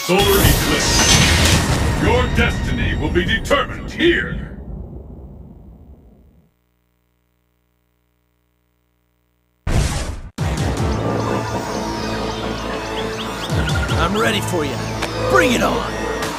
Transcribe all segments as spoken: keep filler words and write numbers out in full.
solar eclipse. Your destiny will be determined here. I'm ready for you. Bring it on!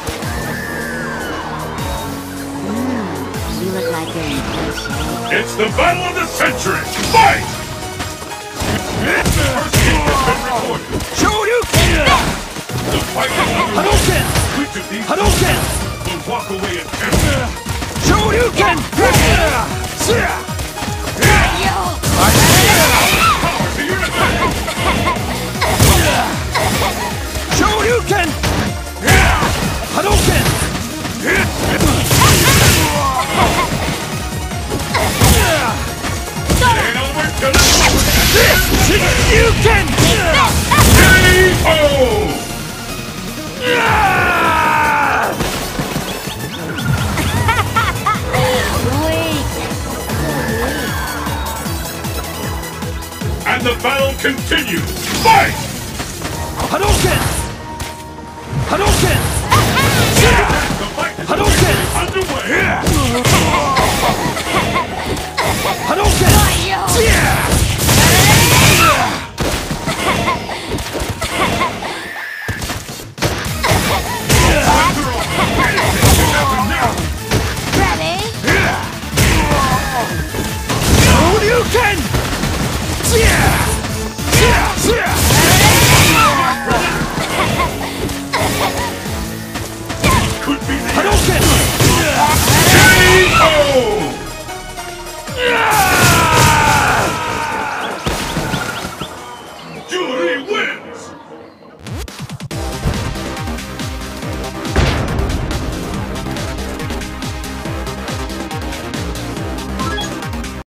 Mm, you look like you're in good shape. It's the battle of the century! Fight! First hit has been recorded. Shoryuken! The fight is underway. Hadouken! Which of these Hadouken! will walk away as champion? Shoryuken! Power to your attack! Shoryuken! Hadouken! And onward to the Shoryuken! K O! And the battle continues! Fight! Hadouken! Hadouken! The fight is Hadouken! underway! Hadouken! Ready? Shoryuken!